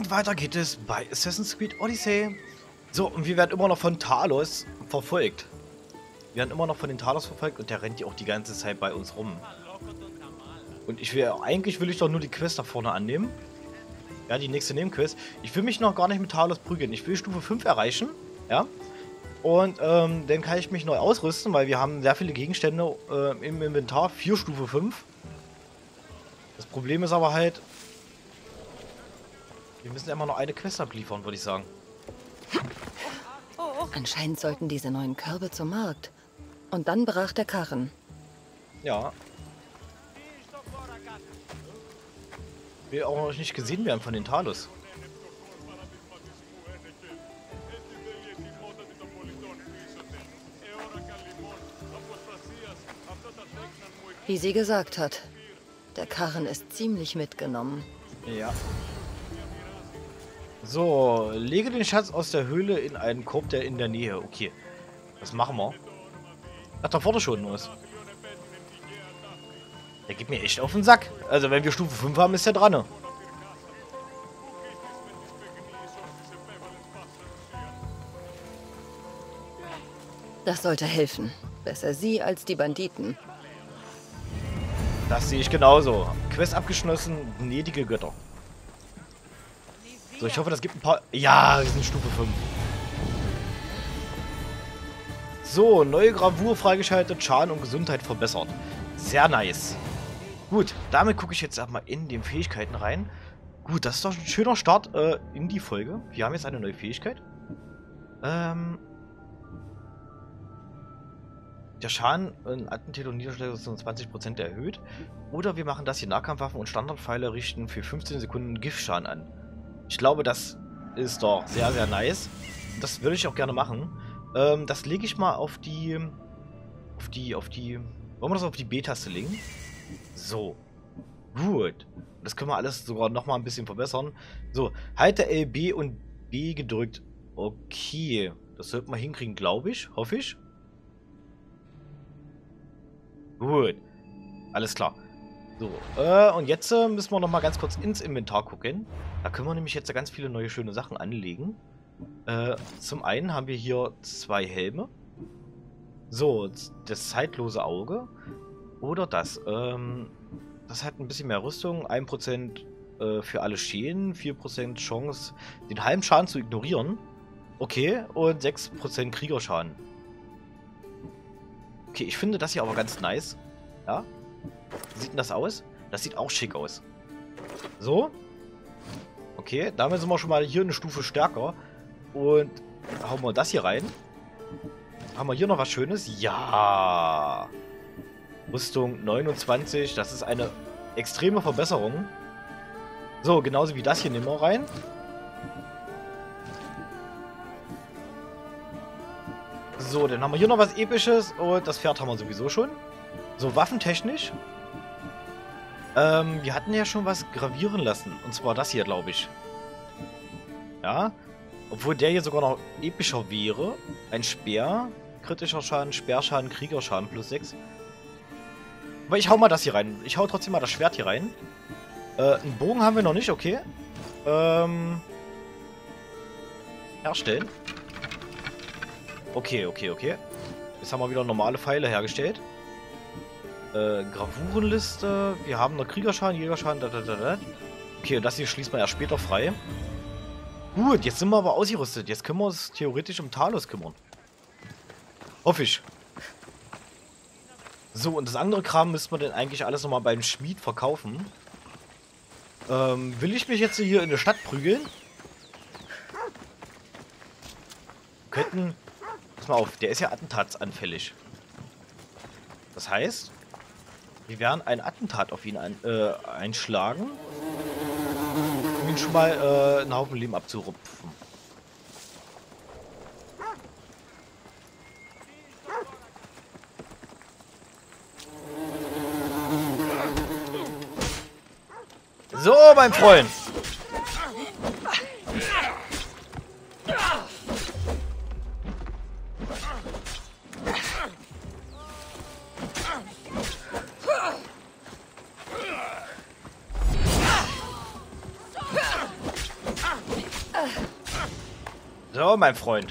Und weiter geht es bei Assassin's Creed Odyssey. So, und wir werden immer noch von Talos verfolgt. Wir werden immer noch von den Talos verfolgt und der rennt ja auch die ganze Zeit bei uns rum. Und eigentlich will ich doch nur die Quest da vorne annehmen. Ja, die nächste Nebenquest. Ich will mich noch gar nicht mit Talos prügeln. Ich will Stufe 5 erreichen. Ja. Und dann kann ich mich neu ausrüsten, weil wir haben sehr viele Gegenstände im Inventar für Stufe 5. Das Problem ist aber halt, wir müssen immer noch eine Quest abliefern, würde ich sagen. Anscheinend sollten diese neuen Körbe zum Markt. Und dann brach der Karren. Ja. Wir auch noch nicht gesehen werden von den Talos. Wie sie gesagt hat, der Karren ist ziemlich mitgenommen. Ja. So, lege den Schatz aus der Höhle in einen Korb, der in der Nähe. Okay, das machen wir. Ach, da vorne schon los. Der geht mir echt auf den Sack. Also, wenn wir Stufe 5 haben, ist der dran. Ne? Das sollte helfen. Besser sie als die Banditen. Das sehe ich genauso. Quest abgeschlossen, gnädige Götter. So, ich hoffe, das gibt ein paar... Ja, wir sind Stufe 5. So, neue Gravur freigeschaltet, Schaden und Gesundheit verbessert. Sehr nice. Gut, damit gucke ich jetzt erstmal in den Fähigkeiten rein. Gut, das ist doch ein schöner Start in die Folge. Wir haben jetzt eine neue Fähigkeit. Der Schaden in Attentät und Niederschläge ist um 20% erhöht. Oder wir machen das hier: Nahkampfwaffen und Standardpfeile richten für 15 Sekunden Giftschaden an. Ich glaube, das ist doch sehr, sehr nice. Das würde ich auch gerne machen. Das lege ich mal auf die... Wollen wir das auf die B-Taste legen? So. Gut. Das können wir alles sogar nochmal ein bisschen verbessern. So. Halte LB und B gedrückt. Okay. Das sollte man hinkriegen, glaube ich. Hoffe ich. Gut. Alles klar. So. Und jetzt müssen wir nochmal ganz kurz ins Inventar gucken. Da können wir nämlich jetzt ganz viele neue schöne Sachen anlegen. Zum einen haben wir hier 2 Helme. So, das zeitlose Auge. Oder das. Das hat ein bisschen mehr Rüstung. 1% für alle Schäden. 4% Chance, den halben Schaden zu ignorieren. Okay. Und 6% Kriegerschaden. Okay, ich finde das hier aber ganz nice. Ja. Wie sieht denn das aus? Das sieht auch schick aus. So. Okay, damit sind wir schon mal hier eine Stufe stärker. Und hauen wir das hier rein. Haben wir hier noch was Schönes? Ja. Rüstung 29. Das ist eine extreme Verbesserung. So, genauso wie das hier nehmen wir rein. So, dann haben wir hier noch was Episches. Und das Pferd haben wir sowieso schon. So, waffentechnisch. Wir hatten ja schon was gravieren lassen. Und zwar das hier, glaube ich. Ja. Obwohl der hier sogar noch epischer wäre. Ein Speer. Kritischer Schaden, Speerschaden, Kriegerschaden plus 6. Aber ich hau mal das hier rein. Ich hau trotzdem mal das Schwert hier rein. Einen Bogen haben wir noch nicht, okay. Herstellen. Okay. Jetzt haben wir wieder normale Pfeile hergestellt. Gravurenliste. Wir haben noch Kriegerschaden, Jägerschaden, Okay, und das hier schließt man erst später frei. Gut, jetzt sind wir aber ausgerüstet. Jetzt können wir uns theoretisch um Talos kümmern. Hoffe ich. So, und das andere Kram müssen wir denn eigentlich alles nochmal beim Schmied verkaufen. Will ich mich jetzt hier in der Stadt prügeln? Könnten... Pass mal auf, der ist ja attentatsanfällig. Das heißt, wir werden ein Attentat auf ihn einschlagen, um ihn schon mal einen Haufen Leben abzurupfen. So, mein Freund. So, mein Freund.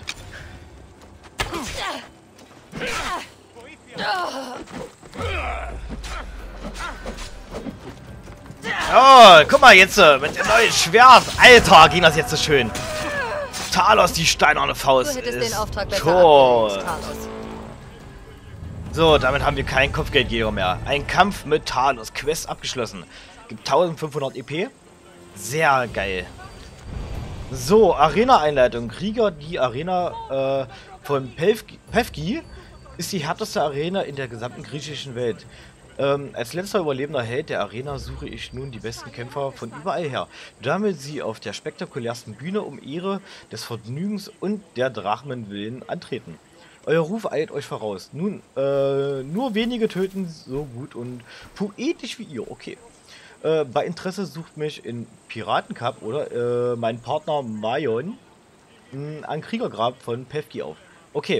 Oh, guck mal jetzt mit dem neuen Schwert. Alter, ging das jetzt so schön. Talos, die steinerne Faust. Du hättest den Auftrag besser toll. abgelehnt, Talos. So, damit haben wir keinen Kopfgeldjäger mehr. Ein Kampf mit Talos. Quest abgeschlossen. Gibt 1500 EP. Sehr geil. So, Arena-Einleitung. Krieger, die Arena von Pevki ist die härteste Arena in der gesamten griechischen Welt. Als letzter überlebender Held der Arena suche ich nun die besten Kämpfer von überall her, damit sie auf der spektakulärsten Bühne um Ehre des Vergnügens und der Drachenwillen antreten. Euer Ruf eilt euch voraus. Nun, nur wenige töten so gut und poetisch wie ihr. Okay. Bei Interesse sucht mich in Piratencup oder mein Partner Mayon ein Kriegergrab von Pevki auf. Okay.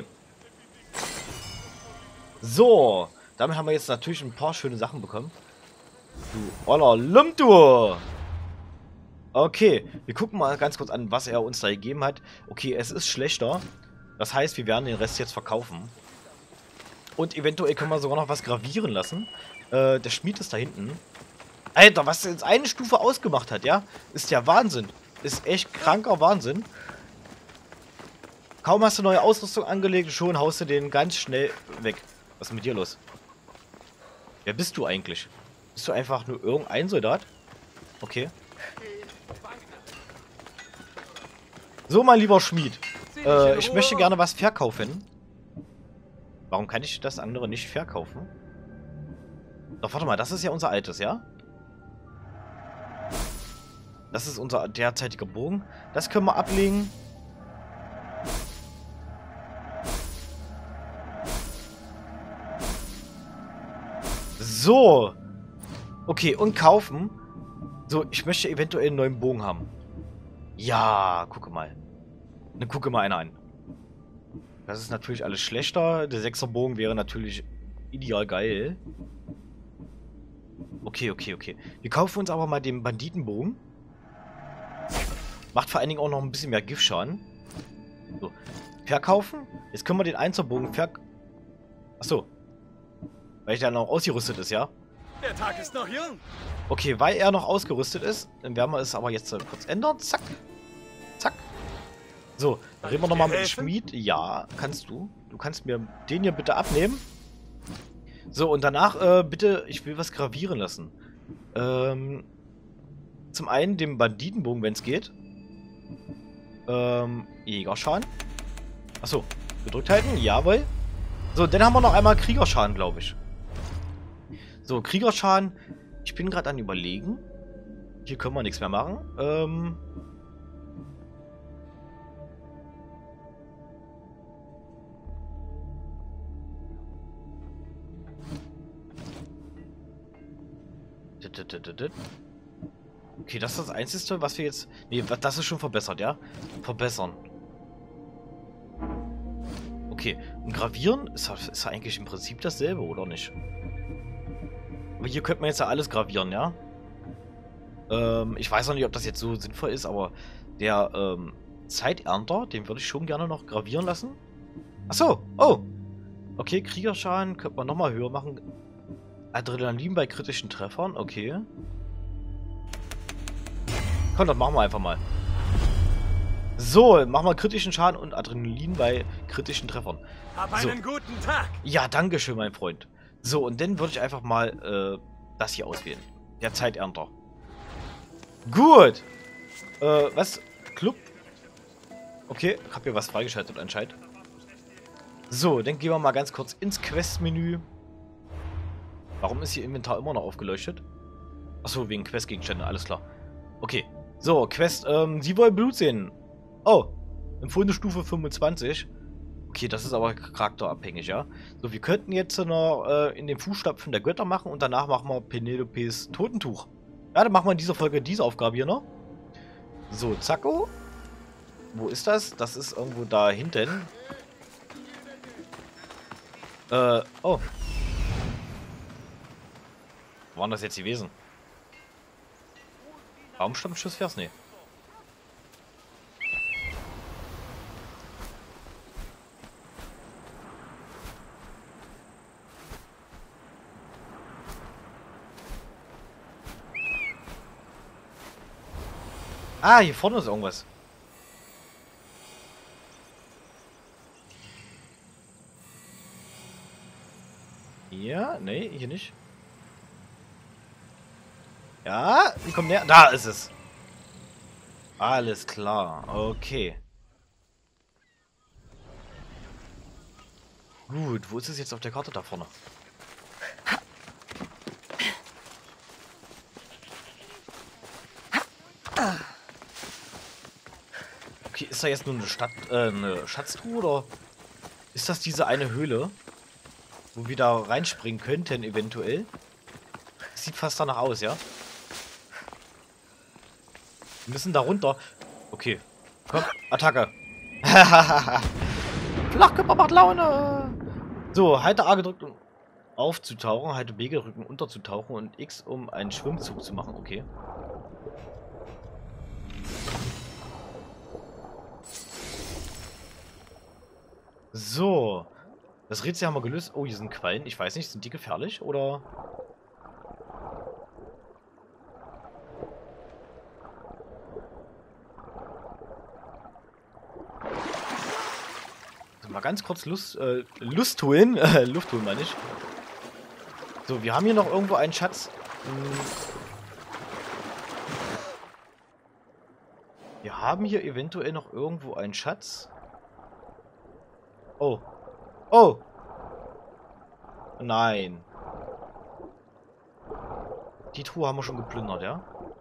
So. Damit haben wir jetzt natürlich ein paar schöne Sachen bekommen. Du oller Lump, du! Okay, wir gucken mal ganz kurz an, was er uns da gegeben hat. Okay, es ist schlechter. Das heißt, wir werden den Rest jetzt verkaufen. Und eventuell können wir sogar noch was gravieren lassen. Der Schmied ist da hinten. Alter, was er jetzt eine Stufe ausgemacht hat, ja? Ist ja Wahnsinn. Ist echt kranker Wahnsinn. Kaum hast du neue Ausrüstung angelegt, schon haust du den ganz schnell weg. Was ist mit dir los? Wer bist du eigentlich? Bist du einfach nur irgendein Soldat? Okay. So, mein lieber Schmied. Ich möchte gerne was verkaufen. Warum kann ich das andere nicht verkaufen? Doch, warte mal, das ist ja unser altes, ja? Das ist unser derzeitiger Bogen. Das können wir ablegen. So. Okay, und kaufen. So, ich möchte eventuell einen neuen Bogen haben. Ja, gucke mal. Dann gucke mal einer an. Das ist natürlich alles schlechter. Der 6er Bogen wäre natürlich ideal geil. Okay, okay, okay. Wir kaufen uns aber mal den Banditenbogen. Macht vor allen Dingen auch noch ein bisschen mehr Giftschaden. So. Verkaufen. Jetzt können wir den 1er Bogen Achso. Weil der noch ausgerüstet ist, ja? Der Tag ist noch jung. Okay, weil er noch ausgerüstet ist, dann werden wir es aber jetzt kurz ändern. Zack. Zack. So, dann reden wir nochmal mit dem Schmied. Ja, kannst du. Du kannst mir den hier bitte abnehmen. So, und danach, bitte, ich will was gravieren lassen. Zum einen den Banditenbogen, wenn es geht. Jägerschaden. Achso, gedrückt halten, jawohl. So, dann haben wir noch einmal Kriegerschaden, glaube ich. So, Kriegerschaden. Ich bin gerade an Überlegen. Hier können wir nichts mehr machen. Okay, das ist das Einzige, was wir jetzt... Nee, das ist schon verbessert, ja? Verbessern. Okay, und gravieren ist eigentlich im Prinzip dasselbe, oder nicht? Aber hier könnte man jetzt ja alles gravieren, ja? Ich weiß noch nicht, ob das jetzt so sinnvoll ist, aber der Zeiternter, den würde ich schon gerne noch gravieren lassen. Achso, oh! Okay, Kriegerschaden könnte man nochmal höher machen. Adrenalin bei kritischen Treffern, okay. Komm, das machen wir einfach mal. So, machen wir kritischen Schaden und Adrenalin bei kritischen Treffern. Hab einen guten Tag. Ja, danke schön, mein Freund. So, und dann würde ich einfach mal das hier auswählen. Der Zeiternter. Gut. Was? Club? Okay, ich habe hier was freigeschaltet anscheinend. So, dann gehen wir mal ganz kurz ins Quest-Menü. Warum ist hier Inventar immer noch aufgeleuchtet? Achso, wegen Questgegenstände, alles klar. Okay. So, Quest, Sie wollen Blut sehen. Oh, empfohlene Stufe 25. Okay, das ist aber charakterabhängig, ja. So, wir könnten jetzt noch in den Fußstapfen der Götter machen und danach machen wir Penelopes Totentuch. Ja, dann machen wir in dieser Folge diese Aufgabe hier noch. So, Zacko. Wo ist das? Das ist irgendwo da hinten. Oh. Wo waren das jetzt gewesen? Raumstammschuss wär's? Nee. Ah, hier vorne ist irgendwas. Hier? Nee, hier nicht. Ja, die kommen näher. Da ist es. Alles klar. Okay. Gut, wo ist es jetzt auf der Karte da vorne? Okay, ist da jetzt nur eine Schatztruhe oder ist das diese eine Höhle, wo wir da reinspringen könnten eventuell? Sieht fast danach aus, ja? Wir müssen da runter. Okay, komm, Attacke. Flachkörper macht Laune. So, halte A gedrückt, um aufzutauchen, halte B gedrückt, um unterzutauchen und X, um einen Schwimmzug zu machen. Okay. So. Das Rätsel haben wir gelöst. Oh, hier sind Quallen. Ich weiß nicht, sind die gefährlich oder? Also mal ganz kurz Lust holen. Luft holen meine ich. So, wir haben hier noch irgendwo einen Schatz. Wir haben hier eventuell noch irgendwo einen Schatz. Oh. Oh! Nein. Die Truhe haben wir schon geplündert, ja?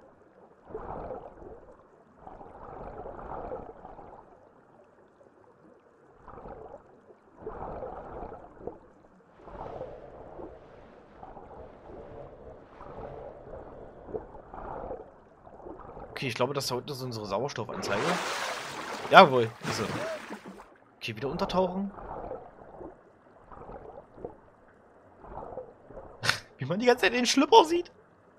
Okay, ich glaube, das da unten ist unsere Sauerstoffanzeige. Jawohl, ist sie. Okay, wieder untertauchen. Wie man die ganze Zeit den Schlüpper sieht.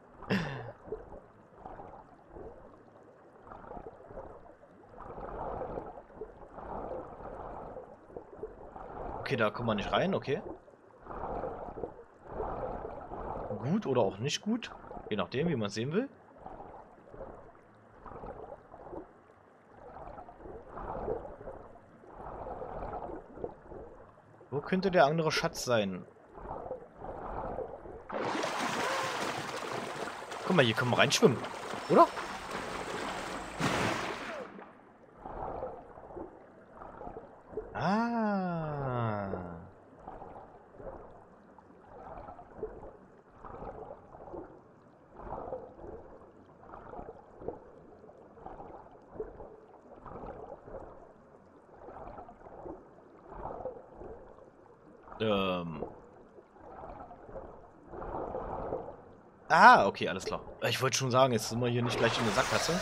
Okay, da kommen wir nicht rein, okay. Gut oder auch nicht gut. Je nachdem, wie man es sehen will. Wo könnte der andere Schatz sein? Guck mal, hier können wir reinschwimmen, oder? Ah. Ah, okay, alles klar. Ich wollte schon sagen, jetzt sind wir hier nicht gleich in der Sackgasse.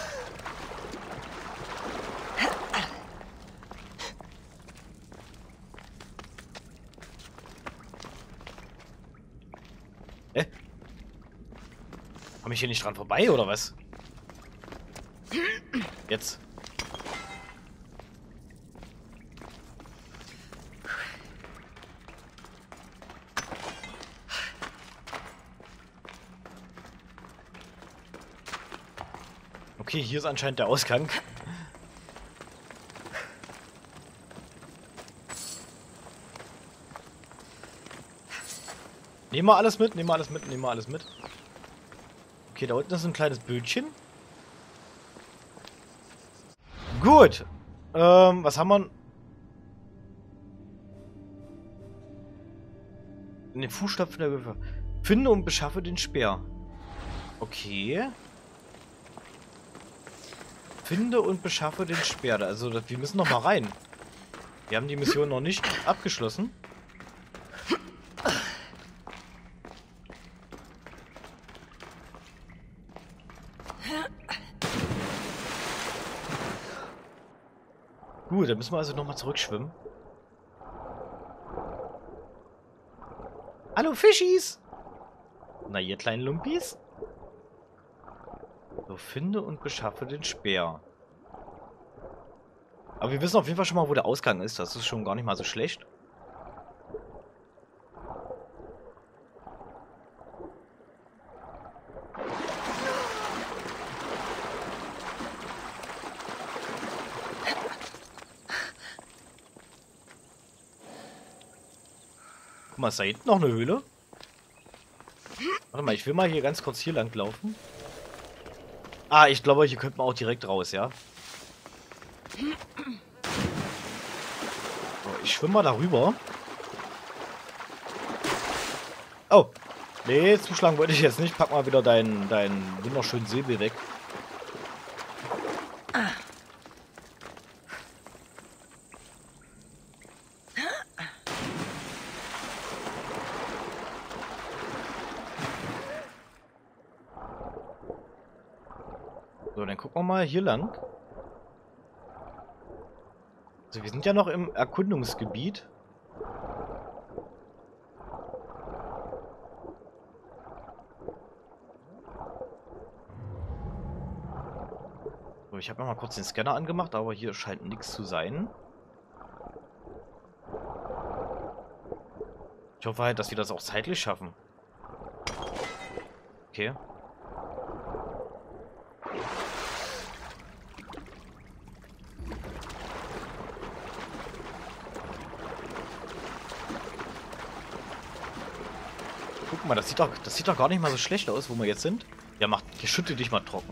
Komm ich hier nicht dran vorbei, oder was? Jetzt. Okay, hier ist anscheinend der Ausgang. Nehmen wir alles mit, nehmen wir alles mit, nehmen wir alles mit. Okay, da unten ist ein kleines Bötchen. Gut. Was haben wir? In den Fußstapfen der Würfer. Finde und beschaffe den Speer. Okay. Finde und beschaffe den Speer. Also, wir müssen noch mal rein. Wir haben die Mission noch nicht abgeschlossen. Gut, dann müssen wir also noch mal zurückschwimmen. Hallo Fischis! Na, ihr kleinen Lumpis? So, finde und beschaffe den Speer. Aber wir wissen auf jeden Fall schon mal, wo der Ausgang ist. Das ist schon gar nicht mal so schlecht. Guck mal, ist da hinten noch eine Höhle? Warte mal, ich will mal hier ganz kurz hier lang laufen. Ah, ich glaube, hier könnte man auch direkt raus, ja? So, ich schwimme mal darüber. Oh. Nee, zuschlagen wollte ich jetzt nicht. Pack mal wieder deinen wunderschönen Säbel weg. So, dann gucken wir mal hier lang. Also wir sind ja noch im Erkundungsgebiet. So, ich habe noch mal kurz den Scanner angemacht, aber hier scheint nichts zu sein. Ich hoffe halt, dass wir das auch zeitlich schaffen. Okay. Guck mal, das sieht doch gar nicht mal so schlecht aus, wo wir jetzt sind. Ja, hier schüttel dich mal trocken.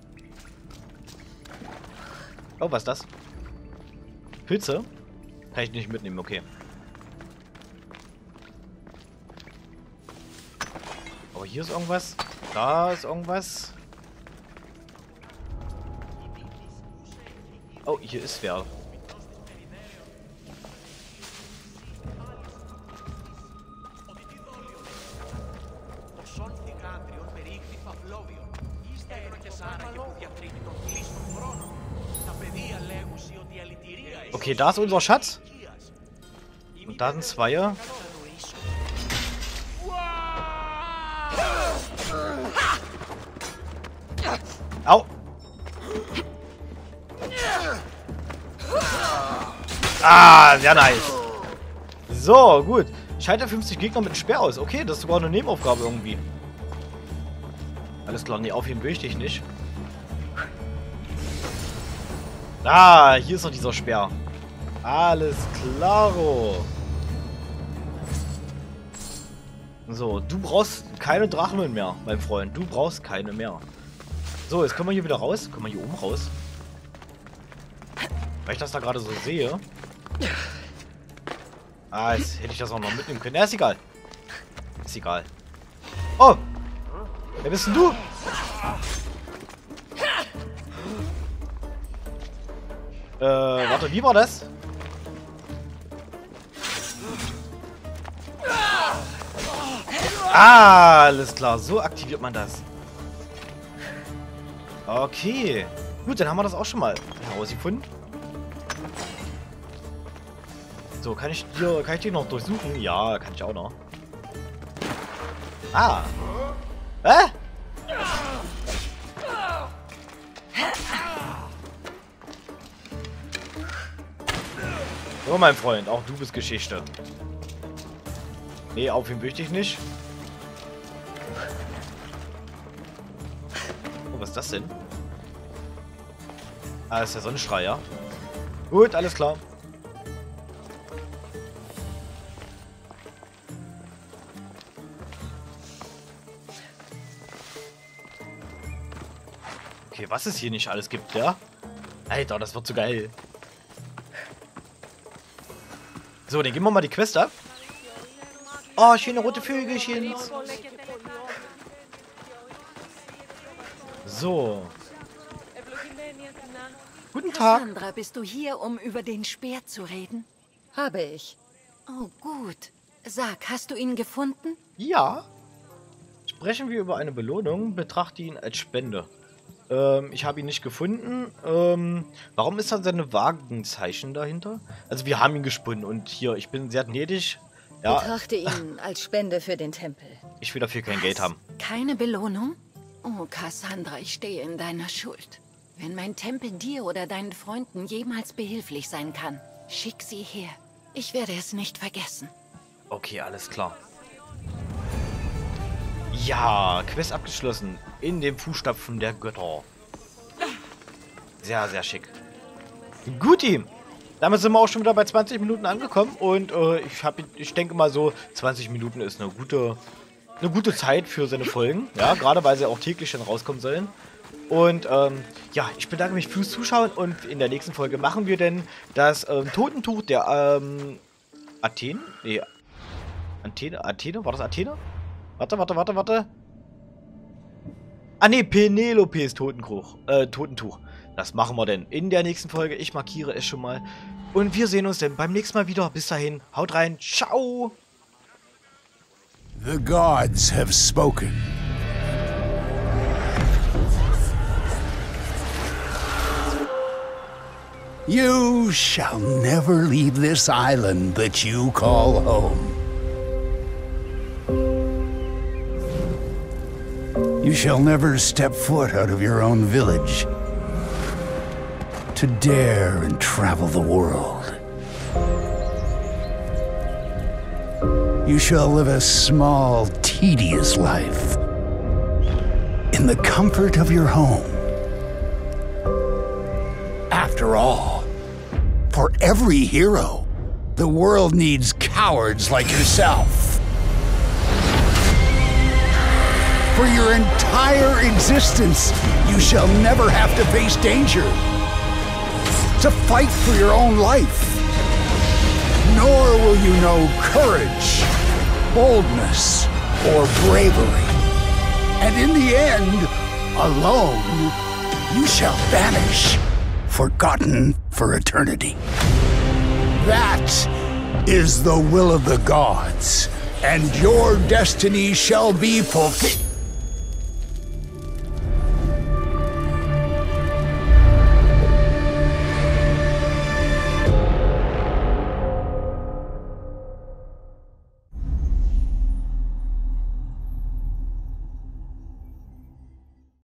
Oh, was ist das? Pilze? Kann ich nicht mitnehmen, okay. Aber hier ist irgendwas. Da ist irgendwas. Oh, hier ist wer. Okay, da ist unser Schatz. Und da sind zwei. Au! Ah, sehr nice. So, gut. Schalte 50 Gegner mit dem Speer aus. Okay, das ist sogar eine Nebenaufgabe irgendwie. Alles klar, nee, aufheben will ich dich nicht. Ah, hier ist noch dieser Speer. Alles klaro. So, du brauchst keine Drachen mehr, mein Freund. Du brauchst keine mehr. So, jetzt können wir hier wieder raus. Können wir hier oben raus. Weil ich das da gerade so sehe. Ah, jetzt hätte ich das auch noch mitnehmen können. Ja, ist egal. Ist egal. Oh! Wer bist denn du? Warte, wie war das? Ah, alles klar. So aktiviert man das. Okay. Gut, dann haben wir das auch schon mal herausgefunden. So, kann ich den noch durchsuchen? Ja, kann ich auch noch. Ah. Hä? So, mein Freund, auch du bist Geschichte. Nee, auf ihn möchte ich nicht. Oh, was ist das denn? Ah, das ist der Sonnenstrahl, ja? Gut, alles klar. Okay, was es hier nicht alles gibt, ja? Alter, das wird so geil. So, dann geben wir mal die Quest ab. Oh, schöne rote Vögelchen. So. Guten Tag. Cassandra, bist du hier, um über den Speer zu reden? Habe ich. Oh, gut. Sag, hast du ihn gefunden? Ja. Sprechen wir über eine Belohnung, betrachte ihn als Spende. Ich habe ihn nicht gefunden. Warum ist da seine Wagenzeichen dahinter? Also wir haben ihn gespunnen und hier, ich bin sehr gnädig. Ja. Betrachte ihn als Spende für den Tempel. Ich will dafür kein Geld haben. Keine Belohnung? Oh, Cassandra, ich stehe in deiner Schuld. Wenn mein Tempel dir oder deinen Freunden jemals behilflich sein kann, schick sie her. Ich werde es nicht vergessen. Okay, alles klar. Ja, Quest abgeschlossen. In den Fußstapfen der Götter. Sehr, sehr schick. Guti. Damit sind wir auch schon wieder bei 20 Minuten angekommen und ich denke mal so, 20 Minuten ist eine gute Zeit für seine Folgen. Ja, gerade weil sie auch täglich schon rauskommen sollen. Und ja, ich bedanke mich fürs Zuschauen und in der nächsten Folge machen wir denn das Totentuch der Athene? Nee, Athene? War das Athene? Warte. Ah ne, Penelopes Totentuch. Das machen wir denn in der nächsten Folge. Ich markiere es schon mal. Und wir sehen uns dann beim nächsten Mal wieder. Bis dahin, haut rein. Ciao. The gods have spoken. You shall never leave this island that you call home. You shall never step foot out of your own village to dare and travel the world. You shall live a small, tedious life in the comfort of your home. After all, for every hero, the world needs cowards like yourself. For your entire existence, you shall never have to face danger, to fight for your own life. Nor will you know courage, boldness, or bravery. And in the end, alone, you shall vanish, forgotten for eternity. That is the will of the gods, and your destiny shall be fulfilled.